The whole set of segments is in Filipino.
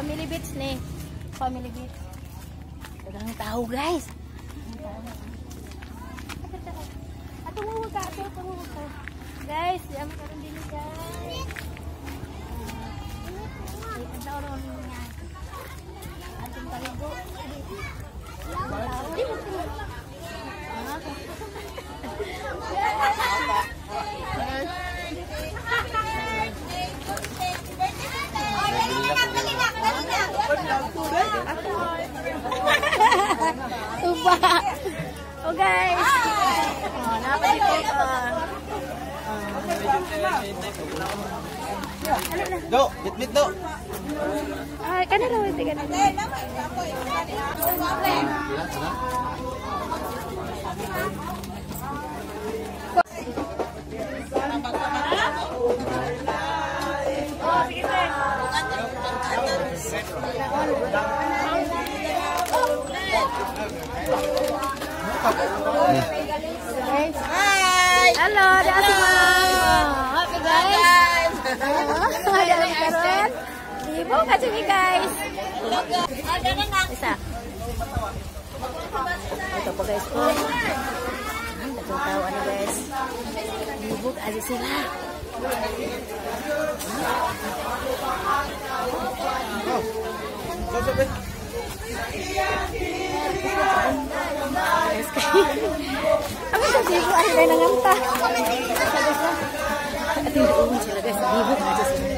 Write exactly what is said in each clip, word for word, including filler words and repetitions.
Family Beach nih. Family Beach. Udah tahu guys. Atau mau buka, atau mau buka. Guys, jangan turun dulu guys. Ada orang-orangnya. Antum taligo. Tuba. Oh guys. Oh, napa dito? Do, bit-bit do. Ay, kana raw ito kana. Hai. Halo, ada semua. Oke guys. Ada karon. Ibu kacungi guys. Bisa. Ito po guys po. Ito tahu ano guys. Ibu aja sila. Apa sih ibu ada yang ngantah? Ating uun sila guys, ibu aja sila.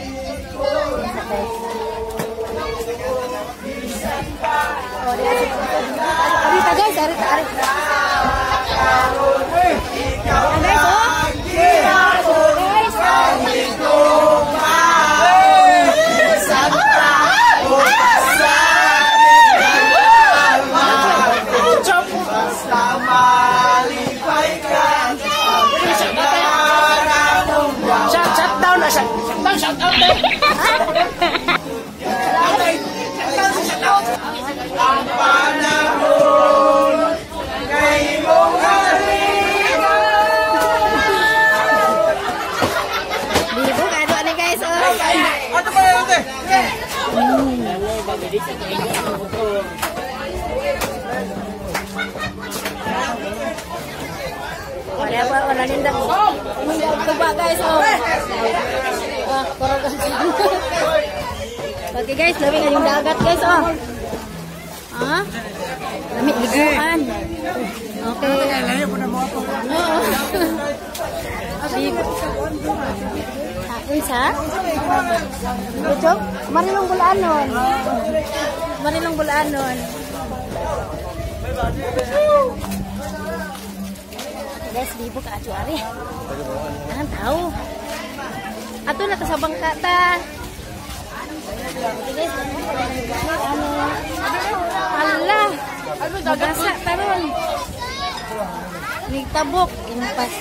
Oh dia Arita guys, Arita Arita. Guys, oh. Guys. Ada apa orang nindak? Coba guys, oh. Wah, korogan. Oke guys, lebih ngayong dagat guys, oh. Ah, kami liguan. Oke. Isa? Betul? Marilong bulanon. Marilong bulanon. Guys, di ibu ka acuari. Jangan tahu. Atuh na kasabang kata. Oke guys, ano? Allah. Magasa taron. Nigtabok impas.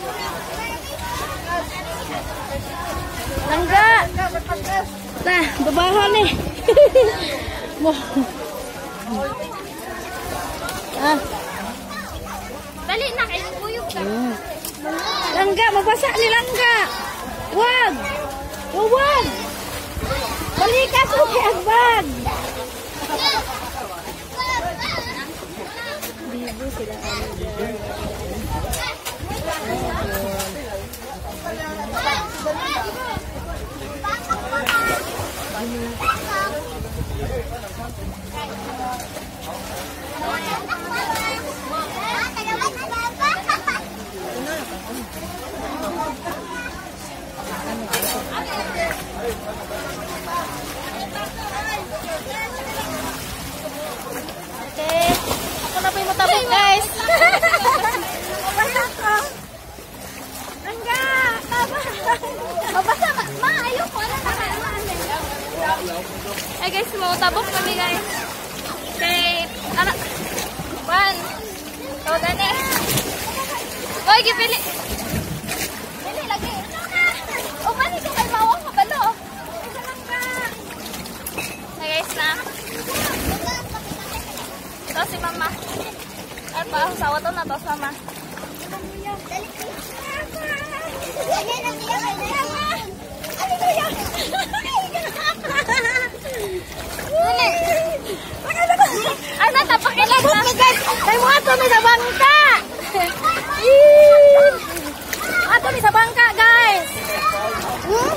Langga. Nah, bebahan nih. Mau. Ah. Balik na kayo kuyog ka. Hmm. Langga, mabasa ni Langga. Wag. Wag. Balikas ko kay Agbag. Bibo sila tabok guys. Mabasa ko. Enggak, mabasa ma, ma ayoko na naman. Eh guys, mau tabok kami guys. Okay, anak. One. Tawag gani. Oy, gipili. Dili lagi. O mani ka kay mawang kabalo. Isa lang ka. Hey guys na. Ito si mama. At pa sawa to na to sama. Ay, natapakilag na. Kay mo ato mi sa bangka. Ato mi sa bangka, guys. Hmm?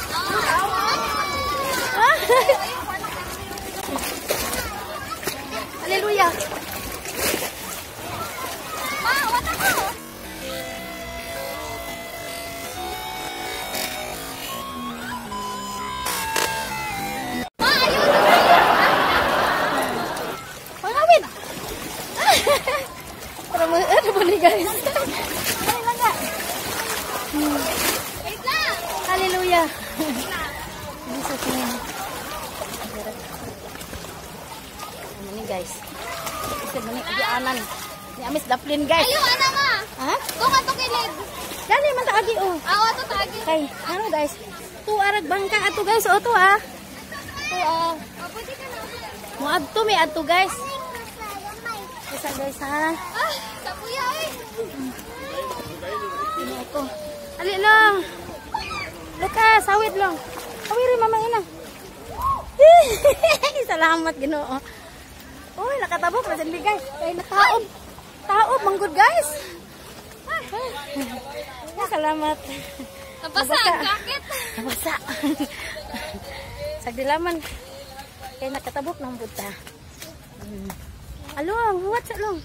Hallelujah. Ma, wala ko. Ma, ayun. Pangawit. Para mo ano po ni guys. Ay lang nga. Wait lang. Hallelujah. Jesus name. Ano ni guys? Kasi mo ni dianan. Ni amis daplin guys. Ayaw, ana ma. Ha? Kung ato kilid. Gani man taagi oh. Ako ato tagi. Kay, ano guys? Tu arag bangka ato guys, o to ah. Tu ah. Oh, pwede ka na. Mo adto mi adto guys. Isa guys ha. Ah, kapuya eh. Ano ito? Ali lang. Lukas, hawid lang. Hawiri mama ina. Salamat Ginoo. Uy, nakatabok na dyan guys. Kay nataob. Taob manggod guys. Ah, salamat. Nabasa ang jacket. Nabasa. Sagdilaman. Kay nakatabok ng buta. Hmm. Along, huwat sa long.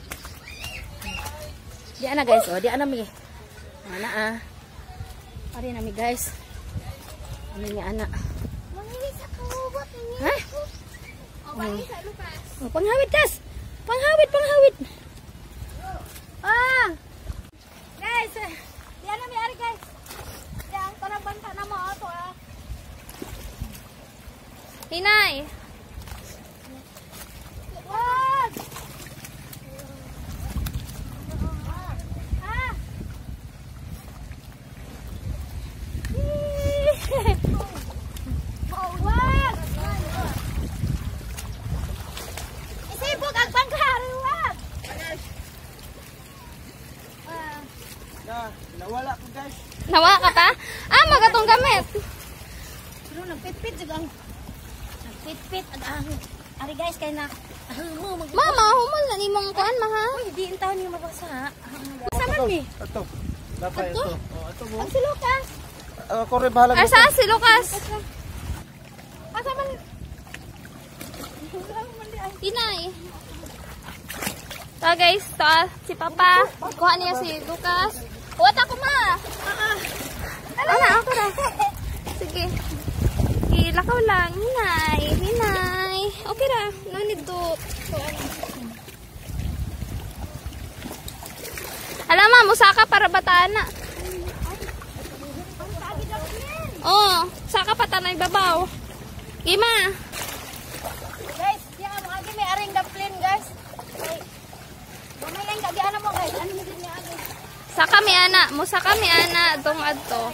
Di ana guys, oh, di ana mi. Ana ah. Ari na mi guys. Ano ni ana? Mangingi sa kubot ni. Ha? Oh, mangingi sa Lucas. Oh, panghawid kas. Panghawid, panghawid. Ah. Guys, eh, di ana mi ari guys. Yang parang banta na mo ato ah. Hinay. Wag. Ah. Wag. Isipog ang bangkari, wag. Ah. Na, nawala ko guys. Nawa ka ta? Ah, magatong gamit. Pero nagpitpit juga ang nagpitpit ang ang ari guys kay na mo mag Mama, humal na nimong kuan maha. Uy, di intaw ni mabasa. Sama mi. Ito. Dapat Ito? ito. Oh, ito mo. Ang si Lucas. Ako rin bahala Ay, dito. saan si Lucas? Asa man? Hinay. So guys, to ah, si Papa. Kuha niya si Lucas. Huwat ako ma. Ano na, ako na. Sige. Ilakaw lang. Hinay. Hinay. Okay ra. No need to. Alam ma, musaka para batana. Oh, saka patanay babaw. Gima. Guys, di ang mga may aring daplin guys. Ay. Mamay lang gabi ana mo guys. Ano mo din niya guys? Saka mi ana, musaka mi ana dong adto.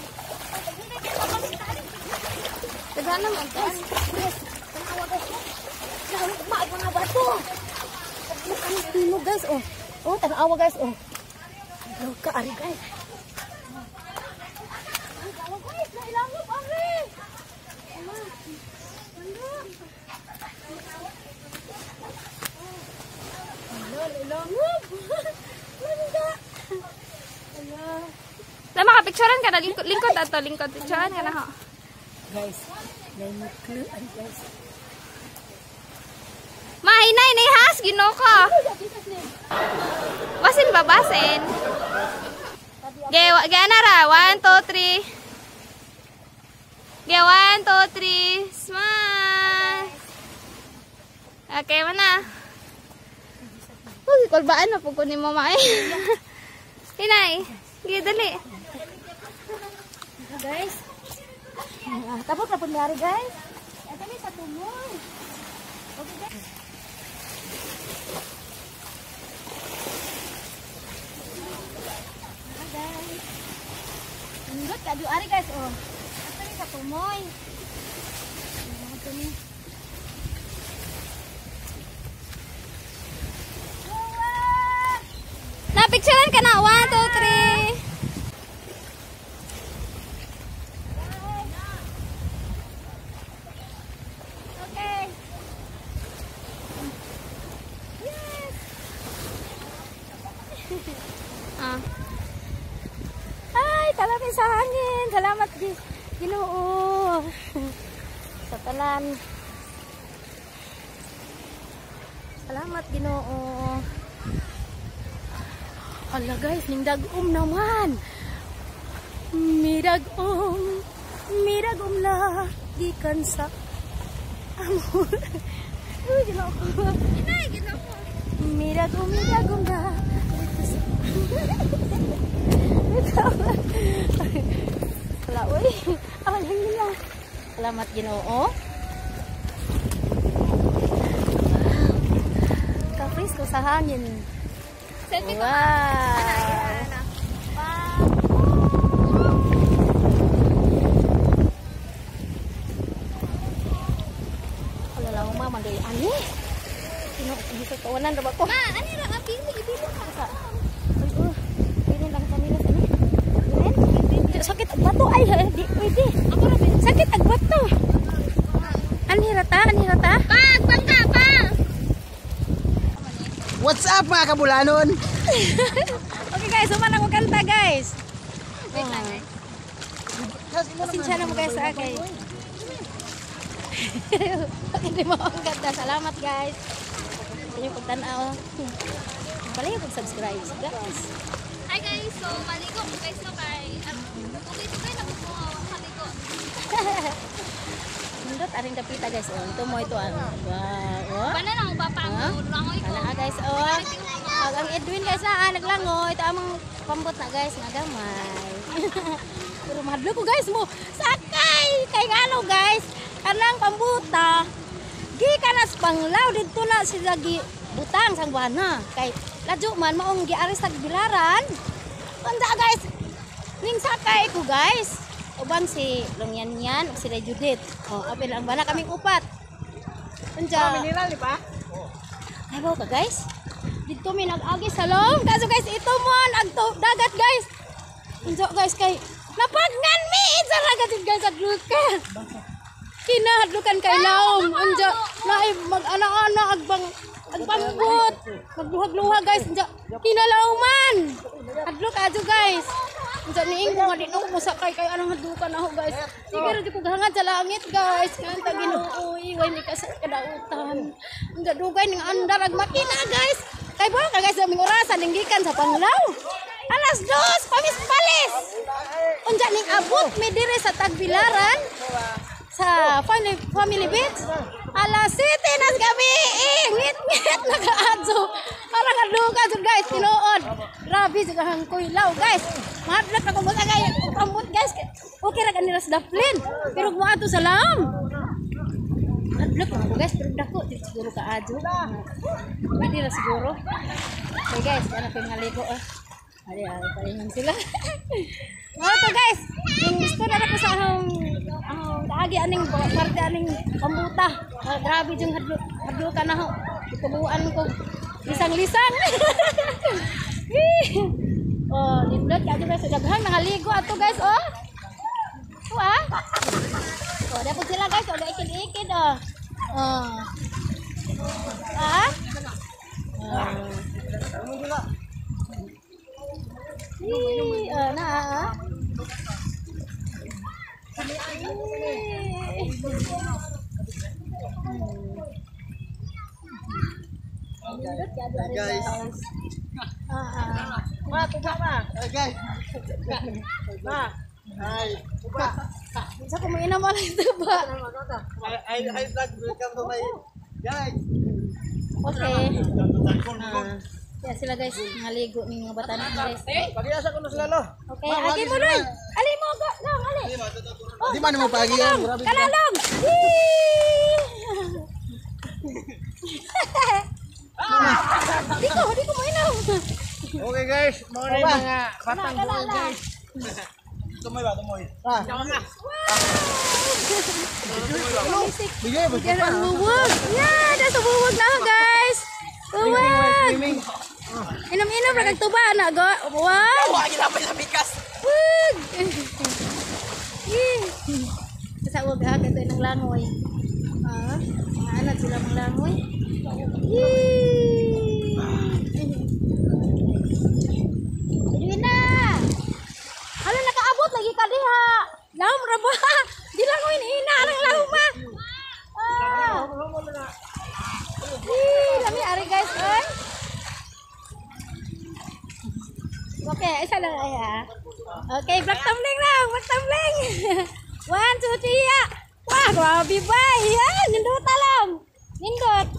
Daghan mo to. Tanawa guys. Lahat maay mga bato. Ano tino guys oh. Oh, tanawa guys oh. Ano ka ari guys? Tanawa guys, nailangop ari. Ilangop. Langga. Ala. Lama ka picturean ka na lingkod lingkod ato lingkod picturean ka na ho. Guys, may muklu ari guys. Mahinay ni has Ginoo ko. Basin ba basin? Ge, ge na ra. one, two, three. Ge, one, two, three. Smile. Okay, mana? Uy, kulbaan na po kunin mo ma eh. Hinay. Ge, dali. Guys. Ah, tapos na po nangyari guys. Ito ni sa tumoy. Okay guys. Ah, guys. Indot ka ari guys oh. Ito ni sa tumoy. Ah, ito ni. Na-picturean ka na. one, two, three. Okay. kami sa hangin. Salamat di Ginoo. Sa tanan. Salamat Ginoo. Hala guys, ning dagom naman. Miragom, miragom la gikan sa amor. Uy, Ginoo ko. Inay, Ginoo ko. Miragom, miragom la. Wala, uy. Awan lang nila. Salamat Ginoo. Kapris ko sa hangin. Selfie ko. Wow. Kalau lang mama dari ani. Tino bisa kawanan ra ba ko? Ma, ani ra ang pili ibili ka. Uy, oh. Ini lang kanila sini. Ini sakit ang bato ay di pwede. Ako ra ba? Sakit ang bato. Ani rata, ani rata. Pag, pagka, pa. What's up mga kabulanon? Okay guys, suman ako kanta guys. Wait lang eh. Pasensya na mo guys sa akin. Hindi mo ang ganda. Salamat guys. Sa inyong pagtanaw. Palagi kong subscribe guys. Hi guys, so maligo ko guys no kay um, okay to kayo na po maligo. Mundot aring kapita guys. Oh, ito mo ito ang. Wow. Oh. Bana lang ba pang Ha? langoy ko. Kana guys. Oh. Ag ang Edwin guys na naglangoy. Ito amang pambot na guys nga gamay. Pero madlo ko guys mo. Sakay kay ngano guys. Kanang pambuta. Gikan nas panglaw didto na sila gi butang sang buhana. Kay ladyo man maong giaris tag bilaran. Tanda guys. Ning sakay ko guys. Uban si Longyan yan, sila Judith. Oh, apil ang bana kaming upat. Unja. Mineral di ba? Ay ba ka guys? Dito mi nag-agi sa long. Kaso guys, ito mo nagto dagat guys. Unja guys kay napagnan mi isa ra gid guys at luka. Kinahadlukan kay laom. Unja naay mag-ana-ana agbang agpambot. Magluhag-luhag guys. Unja kinalauman. Hadlok adto guys. Unsa niing ko nga di no mo sakay kay anong hadukan ako guys. Sige ra di ko gahangad sa langit guys. Kanta Ginoo iway ni ka sa kadautan. Unsa dugay ning andar ag makina guys. Kay ba ka guys aming orasan ning gikan sa Panglao. Alas dos pamis palis. Unsa ning abot mi dire sa Tagbilaran sa family family beach. Alas sete nas gabi. Ngit-ngit nagaadso. Para kaduka jud guys tinuod. Grabe jud ang kuylaw guys. Mahadlok ako mo sagay pambot guys. Okay ra kanila sa daplin. Pero mo ato sa laom. Mahadlok ako guys pero dako di siguro kaadso. Hindi ra siguro. Okay guys, ana pa ngaligo ah. Ari ari paingon sila. Mo to guys. Yung gusto na ko sa ang ang daagi aning parte aning pambuta. Ah, grabe jung hadlok hadlokan na ho. Itubuan ko isang lisang. Oh, lindot ka guys sa daghan nangaligo ato guys oh. Wa? Oh, dapat sila guys, oh, ikid-ikid oh. Oh. Ah? Ah. Ih, ah, na ah. Guys. Ah, ah. Ma, tuba ma. Hey guys. Ma. Hi. Tuba. Bisa ko mainam wala ito ba? I I I vlog welcome to my guys. Okay. Ah. Ya sila guys, ngaligo ning mga bata na guys. Pagiyasa ko no sila lo. Okay, agi mo doy. Ali mo go, dong, ali. Oh, Di man mo pagi yan, grabe. kalalong. Di ko, di ko mainam. Okay guys, mga na yung mga batang buhay guys. Tumoy ba, tumoy? Ah. Music. Bigay ba? Diyan ang buwag. Yeah, nasa buwag na ako, guys. Buwag. Swimming. Inom-inom na kagtuba na go. Buwag. Wag na pa labikas. Buwag. Sa uwag ha, ganito yung langoy. Ah, mga anak sila mga langoy. Yee. Ayun na. Hala, nakaabot lagi ra ba? Di lang ko inina ng lauma. Ah. Ih, lami ari guys, oy. Okay, isa lang ay ha. Okay, black tumbling lang, black tumbling. One, two, three, ya. Wah, grabe ba? Yan, nindot lang. Nindot.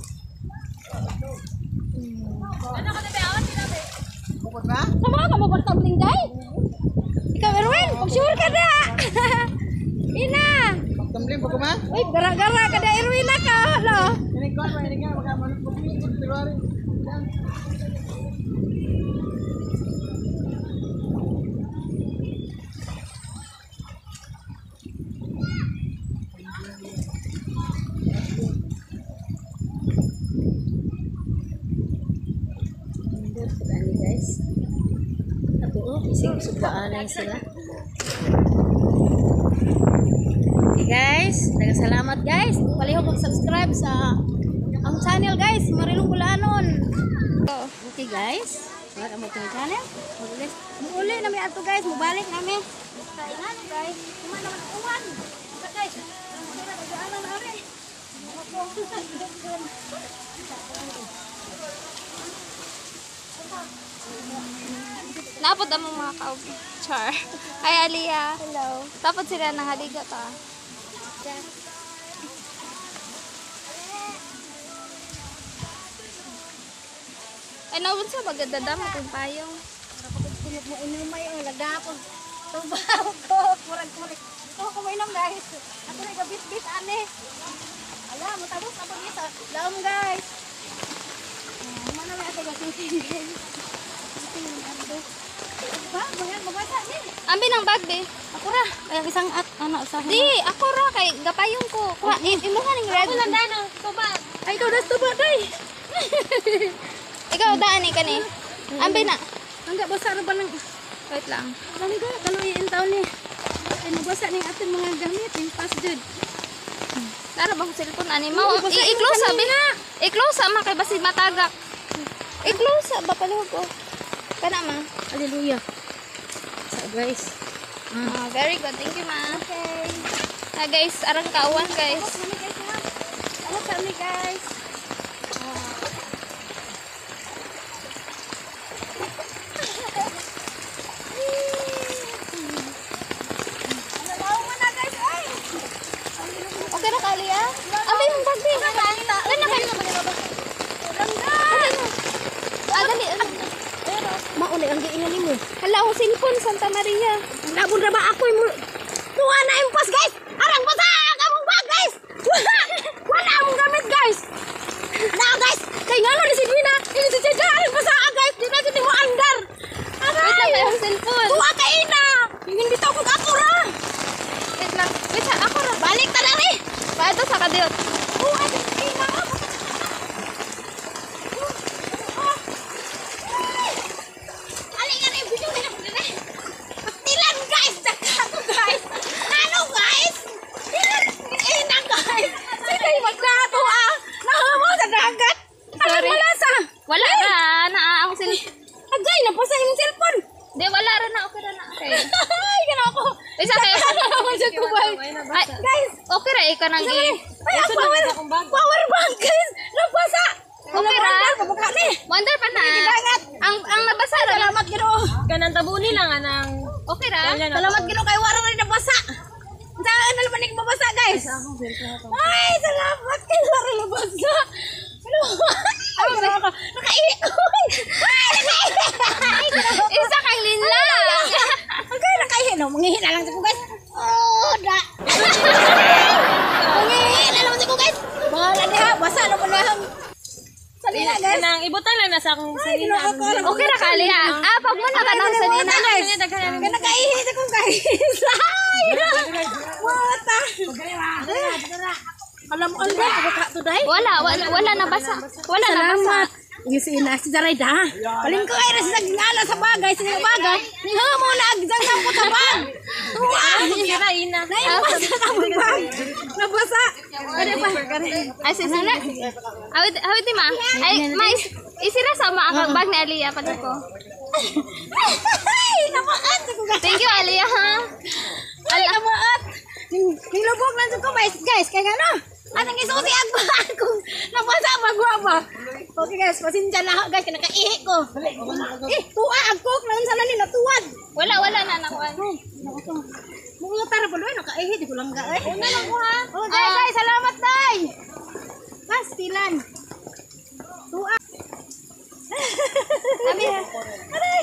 Ano ka na ba? Awan sila ba? Bukod ba? Sama ka mo black tumbling day? Ikaw, Erwin, pag-sure ka na. Ina. Magtumbling, bukod ba? Uy, gara-gara ka na, Erwin na ka. Ano? Ini ko, ini ko, magtumbling, February. Guys, ako oh, ising subaan na sila. Okay guys, nagkasalamat guys. Palihog mag-subscribe sa ang channel guys, Marilong Bulanon. Okay guys, wala mo itong channel. Mulis, muuli na may ato guys, mubalik namin. Kaya nga no guys, kuman naman uwan. Ito guys, nagdaanan na rin. Napod ang mga kaub. Char. Ay, Aliyah. Hello. Tapos sila nang haliga ta. Ay, nawun sa magdadama kung payong. Pinag mo inumay ang lagapon. Tubaw ko, murag-murag. Ito ko mainom guys. Ako na gabit-bit ane. Ala, matapos ako niya sa laom guys. Mana na ako gasusin guys. Ito yung ando. Ba, bayan mabasa ni. Ambi ng bag, be. Ako ra, kaya isang at ano sa. Di, ako ra kay gapayong ko. Kuha, imuha ning red. Ako lang dano, tubad. Ay, ikaw na tubad day. Ikaw daan ni kani. Ambi na. Hangga basa ra ba lang. Wait lang. Kami ko, kaluyin in taon ni. Ay, nabasa ning ating mga gamit, yung fast food. Tara bang cellphone ani mo? Oo, basa yung I-close sabi kanina. na. I-close sa man kay basi matagak. I-close sa ba palihog ko. Kana ma. Hallelujah. So guys. Ah, very good. Thank you, ma. Okay. Ah, guys, arang kauwan, guys. Kami guys ha. Ano kami guys? Okay na kali ah. Abay yung bag din. Ano na kayo? Ah, dali. Mauli ang giingan mo. Hala, ako cellphone, Santa Maria. Labon ra ba ako mo? Tuwa na impas guys. Arang basa among bag guys. Wala among gamit guys. Na guys, kay ngano ni si Dina? Ini si Jaja arang basa guys. Di na gid mo andar. Wait lang kayo ang cellphone. Tuwa kay ina. Hindi taw ko ako ra. Wait lang. Wait sa ako ra. Balik ta na ri. Paano sa kadiyot? Tuwa kay ina. Ali nga rin video na naman na. Tilan guys, dakato guys. Ano guys? Tilan ina guys. Sino yung magdato ah? Nahamo sa dagat. Sorry. Sorry. Wala sa. Wala ra na ang cellphone. Agay, napasa yung cellphone. Di, wala ra na. Okay ra na. Okay. Ay, gano'n ako. Isa kayo. Ako sa kubay. Ay, Guys, okay ra. Ikaw nang i... ay, ang power, power bank guys. Nabasa. Okay ra. Pabukha ni. Wonder pa na. Dagat. Ang ang nabasa ra. Salamat Ginoo. Kanang tabuni lang anang Okay ra. Salamat Ginoo kay wala rin nabasa. Saan na naman yung mabasa guys? Ay, salamat kay wala rin nabasa. Ano? Ay, gano'n ako. Nakaikon. Ay, nakaikon. Isa kang linlang. Okay, nakaihina. Mangihina lang ko guys. Oh, da. Mangihina lang ko guys. Bahala niya. Basa na mo na ang salina guys. kanang ibutan lang na sa akong Ay, sinina. ginoo ko. Okay ra kali ah. Ah, pag mo na ka nang sanina. guys. Kaya nakaihit ako guys. Ay, wata. Alam mo, Alda, ako ka to day. Wala, wala, wala nabasa. Wala nabasa. Yung si Ina, si Jaray da. Paling ko ay nasa nagingala sa bagay, sa bagay. Niha mo na agdang ko sa bag. Tuwa. Kira ina. Naiwas na ang bag. Nabasa. Kaya pa. Ay, si Sina. Awit, awit di ma. Ay, ma, is, isira sama ang bag ni Aliyah pag ko. Ay, namaat. Thank you, Aliyah, ha. Ay, namaat. Nabog lang ko guys, guys, kaya ano? Anong isusi agba kung nabasa magwa ba? Okay guys, pasensya na ako guys, kaya nakaihi ko. Eh, tuwa agkok lang sana ni natuwad. Wala, wala na nakuha. Mga tara pa doon, nakaihi, di ko lang ga eh. Una lang ko ha. Oh, day, day, salamat day. Mas, tilan. Tuwa. Sabi, Aray.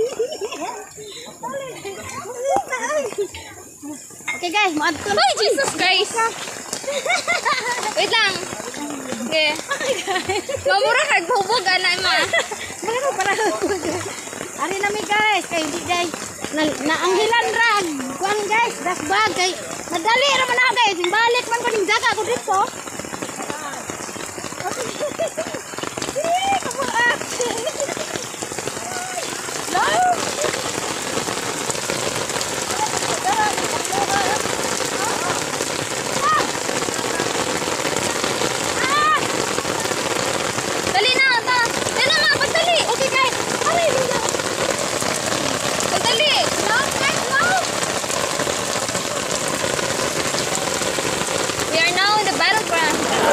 Okay guys, maadto na. ay, Jesus Christ. Wait lang. Okay. Mamura kag hubog ana ma. Meron pala ako. Ari na mi guys, kay di guys. Na naanghilan rag. Kuan guys, das bag kay madali ra man ako guys. Balik man ko ning jaga ko dito. Eh, kamu ah. No. Dali na ta. Dali na, pagdali. Okay guys. Ari, Pagdali. no, guys, no. We are now in the battleground.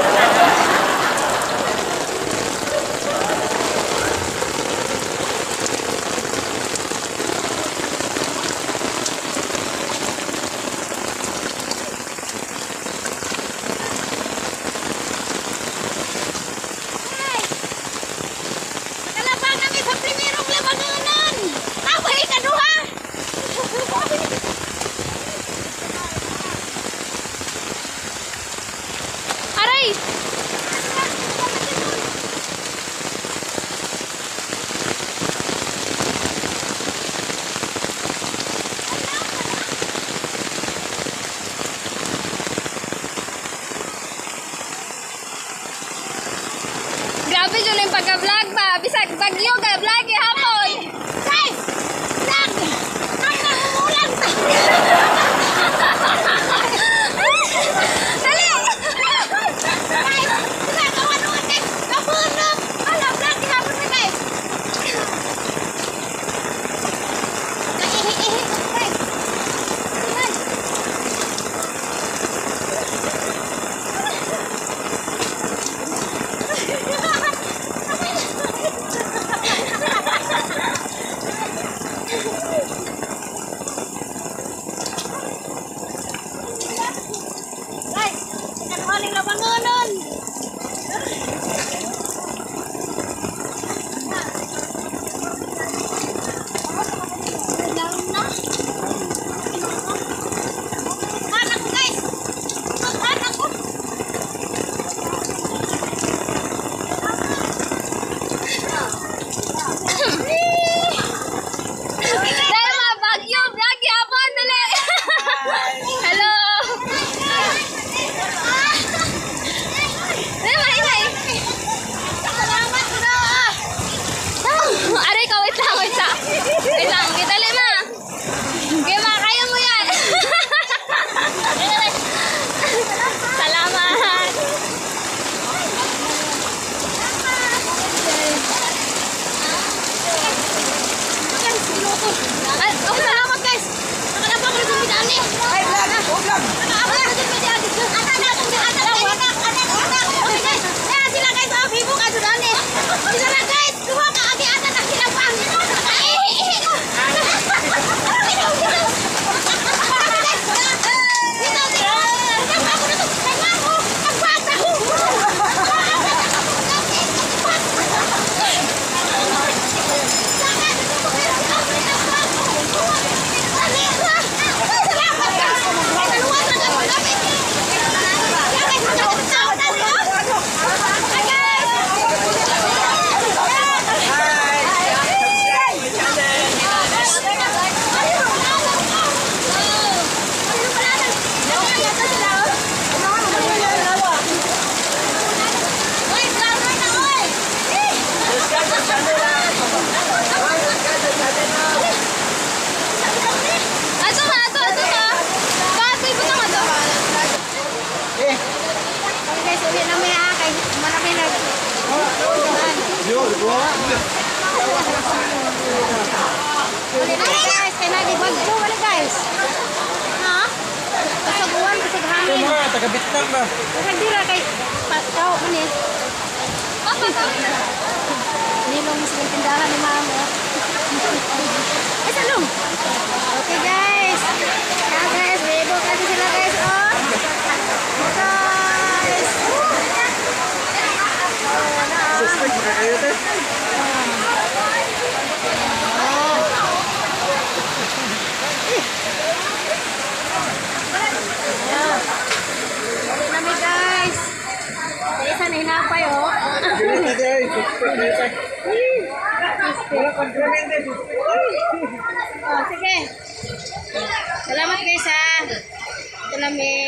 Nakalabang kami sa primerong labanganan. Tapos ikaduha. Aray! Grabe yun yung pagka-vlog ba? Bisag bagyo ka, vlog eh hapon. Guys, lag. Ay, namumulan. Dali! Guys, ginagawa naman guys. Nabunod. Alam, lag. Ginagawa na guys. Naihi-ihi ko guys. Guys. Guys, ginagawa ng labanganan. Lalo na. Anak ko guys. Anak ko. Dahil mga bagyo, vlog eh hapon. Dali! Hello! Dali, maingay. Salamat na. Aray ka, wait lang, wait lang. Wait lang, kitali ma. Okay, ma, kaya mo yan. Salamat. Ay, okay, salamat guys. Nakalabang ko yung bidani. Ay, vlog. Oh, vlog. Nakalabang ko yung bidani. Anak, anak, anak, anak, anak, anak. Okay guys. Kaya sila guys, oh, vivo ka dudani. Sila na guys. Duha ka, agi, anak, anak, sila pang. Ay, ihi ko. Dito, dito. Dito, dito. Ako na to. Kaya ako. Ang bata ko. Ato ma, ato, ato ka. Patoy po naman to. Okay guys, uwi na may ha. Kay marami na. Uwi na guys. Kaya nagibag po. Wala guys. Ha? Kasaguan, kasaghamin. taga-Vietnam ba? Kurang dira kay Pataw man eh. Papa, ka. Nilong sa tindahan ni Mama. Ay, salong! Okay guys. Yan guys, bebo kasi sila guys. Oh. Guys. Suspect na kayo te. Ulit na mi guys. Sa isa na hinapay oh. Dili na guys. Suspect na te. Wala pag-comment eh. Oh, sige. Salamat guys ha. Ito namin.